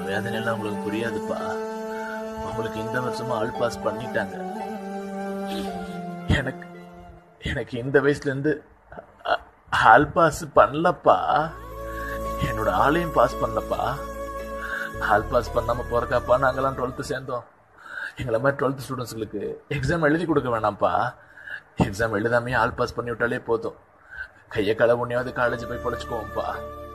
வேதனையெல்லாம் உங்களுக்கு புரியாதுப்பா. உங்களுக்கு இந்த வருஷமா ஆல் பாஸ் பண்ணிட்டாங்க. எனக்கு எனக்கு இந்த வயசுல இருந்து ஆல் பாஸ் பண்ணலப்பா. என்னோட ஆளையும் பாஸ் பண்ணலப்பா. ஆல் பாஸ் பண்ணாம போறக்காப்பா நாங்கெல்லாம் 12th சேர்ந்தோம். எங்களை மாதிரி 12th ஸ்டூடெண்ட்ஸ்களுக்கு எக்ஸாம் எழுதி கொடுக்க வேணாம்ப்பா. எக்ஸாம் எழுதாமே ஆல் பாஸ் பண்ணி விட்டாலே போதும். கையை காலை ஒன்னையாவது காலேஜ் போய் படிச்சுக்குவோம்ப்பா.